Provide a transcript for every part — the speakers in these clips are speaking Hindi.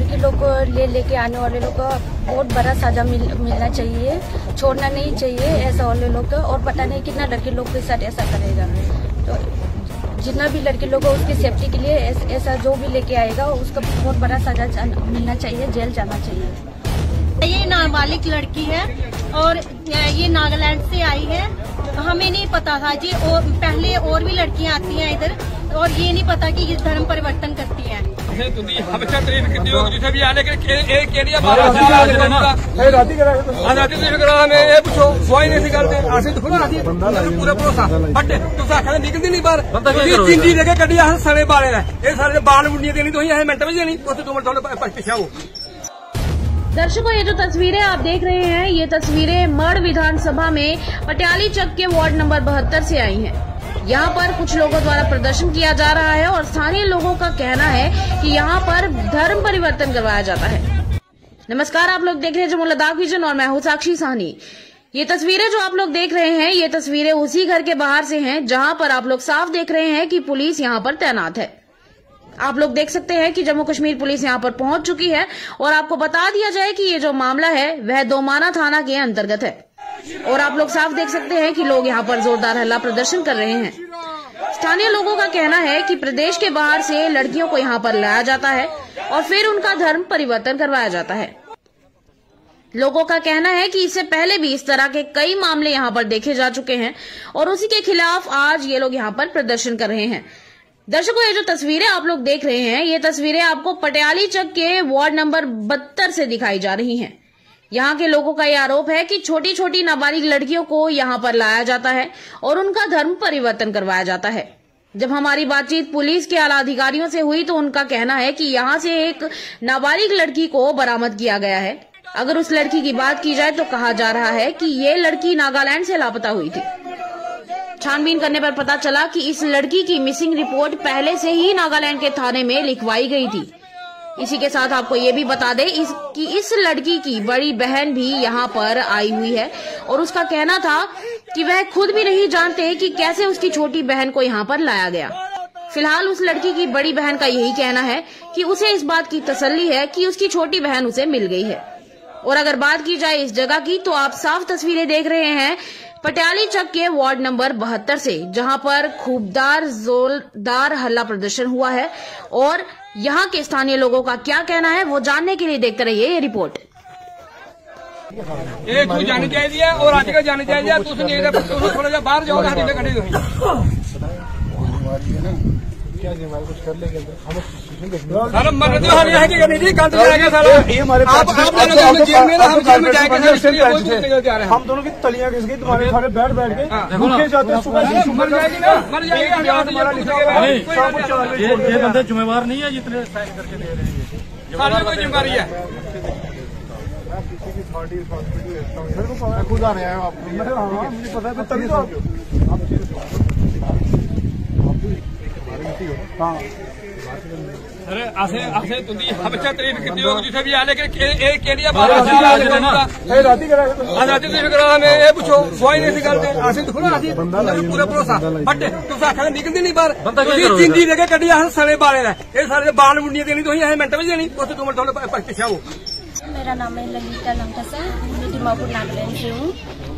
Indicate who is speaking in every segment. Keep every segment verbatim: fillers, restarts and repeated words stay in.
Speaker 1: लड़की लोग को ले लेके आने वाले लोग को बहुत बड़ा सजा मिल, मिलना चाहिए, छोड़ना नहीं चाहिए ऐसा वाले लोग को। और पता नहीं कितना लड़के लोग के साथ ऐसा करेगा, तो जितना भी लड़के लोग को उसकी सेफ्टी के लिए ऐसा जो भी लेके आएगा उसका बहुत बड़ा सजा मिलना चाहिए, जेल जाना चाहिए।
Speaker 2: ये नाबालिग लड़की है और ये नागालैंड से आई है, हमें नहीं पता था जी। और पहले और भी लड़कियां आती हैं इधर और ये नहीं पता कि ये धर्म परिवर्तन करती हैं।
Speaker 3: पूरा भरोसा बट तुस आखा निकलती नहीं बाहर जिंदी लेके कड्डी अस सड़े बाले ने ये सारे बाल मुंडियां देनी तुम मिनट में देनी उस तुम थोड़ा पिछा हो।
Speaker 4: दर्शकों, ये जो तस्वीरें आप देख रहे हैं ये तस्वीरें मढ़ विधानसभा में पटियाली चक के वार्ड नंबर बहत्तर से आई हैं। यहाँ पर कुछ लोगों द्वारा प्रदर्शन किया जा रहा है और स्थानीय लोगों का कहना है कि यहाँ पर धर्म परिवर्तन करवाया जाता है। नमस्कार, आप लोग देख रहे हैं जम्मू लद्दाख विजन और मैं हूँ साक्षी साहनी। ये तस्वीरें जो आप लोग देख रहे हैं ये तस्वीरें उसी घर के बाहर से हैं जहाँ पर आप लोग साफ देख रहे हैं कि पुलिस यहाँ पर तैनात है। आप लोग देख सकते हैं कि जम्मू कश्मीर पुलिस यहां पर पहुंच चुकी है और आपको बता दिया जाए कि ये जो मामला है वह दोमाना थाना के अंतर्गत है। और आप लोग साफ देख सकते हैं कि लोग यहां पर जोरदार हल्ला प्रदर्शन कर रहे हैं। स्थानीय लोगों का कहना है कि प्रदेश के बाहर से लड़कियों को यहां पर लाया जाता है और फिर उनका धर्म परिवर्तन करवाया जाता है। लोगों का कहना है कि इससे पहले भी इस तरह के कई मामले यहां पर देखे जा चुके हैं और उसी के खिलाफ आज ये लोग यहां पर प्रदर्शन कर रहे हैं। दर्शकों, ये जो तस्वीरें आप लोग देख रहे हैं ये तस्वीरें आपको पटियाली चक के वार्ड नंबर बहत्तर से दिखाई जा रही हैं। यहाँ के लोगों का यह आरोप है कि छोटी छोटी नाबालिग लड़कियों को यहाँ पर लाया जाता है और उनका धर्म परिवर्तन करवाया जाता है। जब हमारी बातचीत पुलिस के आला अधिकारियों से हुई तो उनका कहना है कि यहाँ से एक नाबालिग लड़की को बरामद किया गया है। अगर उस लड़की की बात की जाए तो कहा जा रहा है कि ये लड़की नागालैंड से लापता हुई थी। छानबीन करने पर पता चला कि इस लड़की की मिसिंग रिपोर्ट पहले से ही नागालैंड के थाने में लिखवाई गई थी। इसी के साथ आपको ये भी बता दें इस, कि इस लड़की की बड़ी बहन भी यहाँ पर आई हुई है और उसका कहना था कि वह खुद भी नहीं जानते कि कैसे उसकी छोटी बहन को यहाँ पर लाया गया। फिलहाल उस लड़की की बड़ी बहन का यही कहना है कि उसे इस बात की तसल्ली है कि उसकी छोटी बहन उसे मिल गई है। और अगर बात की जाए इस जगह की तो आप साफ तस्वीरें देख रहे हैं पटियाली चक के वार्ड नंबर बहत्तर से, जहां पर खूबदार जोरदार हल्ला प्रदर्शन हुआ है। और यहां के स्थानीय लोगों का क्या कहना है वो जानने के लिए देखते रहिए ये रिपोर्ट।
Speaker 3: ये तू जानी चाहिए और आज का जानी चाहिए तुम थोड़ा जा बाहर जाओ हाथी पे खड़े हो क्या जी हमारे कुछ कर लेंगे सारा मर तो हम यहाँ की करनी थी कल जाएगा सारा आप आप दोनों को जेल में हम जेल में जाएंगे
Speaker 5: हम दोनों की तलियां घिस गई तुम्हारे सारे बैठ बैठ के भूखे जाते हैं सुबह
Speaker 3: मर जाएगी ना मर जाएगी।
Speaker 5: ये बंदे जिम्मेवार नहीं है जितने साइन करके दे रहे हैं
Speaker 3: सारी कोई जिम्मेवारी है
Speaker 5: खुद आ रहे हैं आप मुझे पता है तभी तो हाँ
Speaker 3: अरे आसे आसे तुझी हमेशा तारीफ की होगी जिसे भी आने के एक के लिए बात है
Speaker 5: राती करा
Speaker 3: आजादी से करा हमें ये पूछो कोई नहीं करते आसे तो खुला आसी पूरा भरोसा बट तुस आखा निकलती नहीं बाहर जिंदी लेके कड्डी अस सड़े बाले ने ये सारे बाल मुंडियां देनी तुम मिनट में देनी उस तुम थोड़ा पिछा हो।
Speaker 1: मेरा नाम है ललिता लंकासा, मैं दिमापुर नागालैंड से हूँ।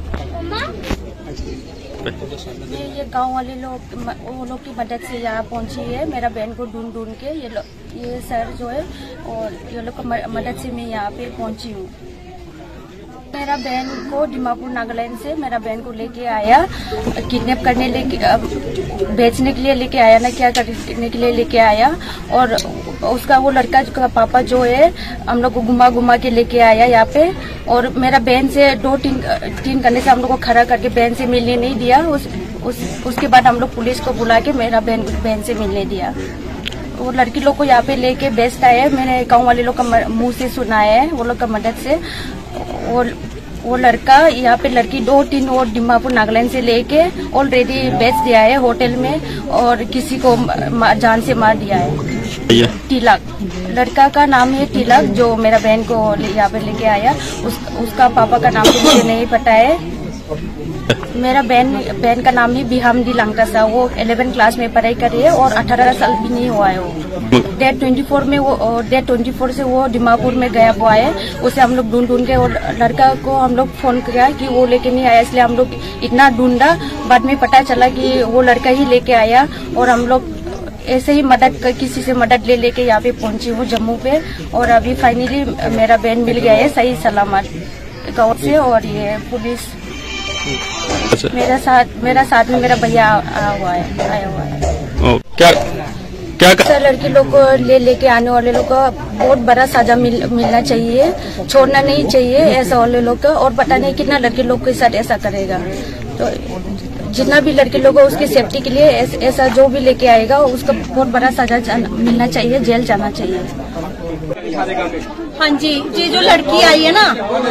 Speaker 1: ये ये गांव वाले लोग वो लोग की मदद से यहाँ पहुंची है। मेरा बहन को ढूंढ ढूंढ के ये ये सर जो है और ये लोग की मदद से मैं यहाँ पे पहुंची हूँ। मेरा बहन को दिमापुर नागालैंड से मेरा बहन को लेके आया, किडनैप करने लेके बेचने के लिए लेके आया ना क्या करने के लिए लेके आया। और उसका वो लड़का का पापा जो है हम लोग को घुमा घुमा के लेके आया यहाँ पे। और मेरा बहन से दो तीन तीन करने से हम लोग को खड़ा करके बहन से मिलने नहीं दिया। उस, उस उसके बाद हम लोग पुलिस को बुला के मेरा बहन बहन से मिलने दिया। वो लड़की लोग को यहाँ पे लेके बेस्ट आए, मैंने गाँव वाले लोग का मुंह से सुना है वो लोग का मदद से। वो वो लड़का यहाँ पे लड़की दो तीन और दिमापुर नागालैंड से लेके ऑलरेडी बेच दिया है होटल में और किसी को जान से मार दिया है। तिलक लड़का का नाम है तिलक, जो मेरा बहन को यहाँ पे लेके आया। उस, उसका पापा का नाम तो मुझे नहीं पता है। मेरा बहन बहन का नाम है बिहामदी लंगटासा। वो इलेवन क्लास में पढ़ाई कर रही है और अठारह साल भी नहीं हुआ है। वो डेट ट्वेंटी फोर में वो डेट ट्वेंटी फोर से वो दिमापुर में गया हुआ है। उसे हम लोग ढूंढ ढूंढ के और लड़का को हम लोग फोन किया कि वो लेके नहीं आया, इसलिए हम लोग इतना ढूंढा। बाद में पता चला कि वो लड़का ही लेके आया और हम लोग ऐसे ही मदद किसी से मदद ले लेके यहाँ पे पहुंची हूँ जम्मू पे। और अभी फाइनली मेरा बहन मिल गया है सही सलामत गाँव से। और ये पुलिस मेरा साथ मेरा साथ में मेरा भैया आया हुआ है आया हुआ है।
Speaker 6: ओ, क्या क्या कर...
Speaker 1: लड़की लोग को ले लेके आने वाले लोग को बहुत बड़ा सजा मिल, मिलना चाहिए, छोड़ना नहीं चाहिए ऐसा वाले लोग को। और पता नहीं कितना लड़के लोग के साथ ऐसा करेगा। तो जितना भी लड़के लोग हो उसकी सेफ्टी के लिए ऐसा जो भी लेके आएगा उसको बहुत बड़ा सजा मिलना चाहिए, जेल जाना चाहिए।
Speaker 2: हाँ जी, ये जो लड़की आई है ना,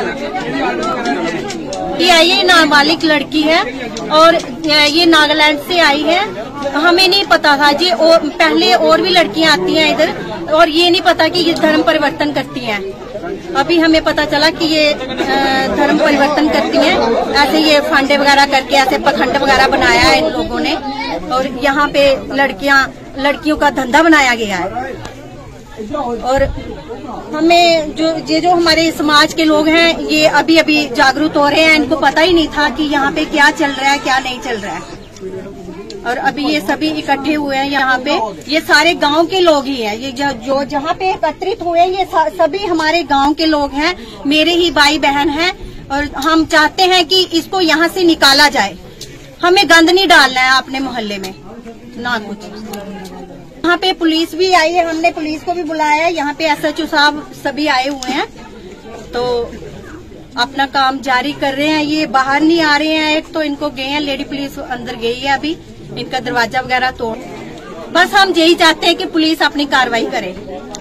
Speaker 2: ये आई है नाबालिग लड़की है और ये नागालैंड से आई है। हमें नहीं पता था जी, और पहले और भी लड़कियां आती हैं इधर और ये नहीं पता कि ये धर्म परिवर्तन करती हैं। अभी हमें पता चला कि ये धर्म परिवर्तन करती हैं। ऐसे ये फांडे वगैरह करके ऐसे पखंड वगैरह बनाया है इन लोगों ने और यहाँ पे लड़कियां लड़कियों का धंधा बनाया गया है। और हमें जो ये जो हमारे समाज के लोग हैं ये अभी अभी जागरूक हो रहे हैं। इनको पता ही नहीं था कि यहाँ पे क्या चल रहा है क्या नहीं चल रहा है। और अभी ये सभी इकट्ठे हुए हैं यहाँ पे। ये सारे गांव के लोग ही हैं। ये जो जहाँ पे एकत्रित हुए हैं ये सभी हमारे गांव के लोग हैं, मेरे ही भाई बहन हैं। और हम चाहते हैं कि इसको यहाँ से निकाला जाए। हमें गंद नहीं डालना है अपने मोहल्ले में ना कुछ। यहाँ पे पुलिस भी आई है, हमने पुलिस को भी बुलाया है। यहाँ पे एस एच ओ साहब सभी आए हुए हैं तो अपना काम जारी कर रहे हैं। ये बाहर नहीं आ रहे हैं। एक तो इनको गए हैं, लेडी पुलिस अंदर गई है अभी, इनका दरवाजा वगैरह तोड़। बस हम यही चाहते हैं कि पुलिस अपनी कार्रवाई करे।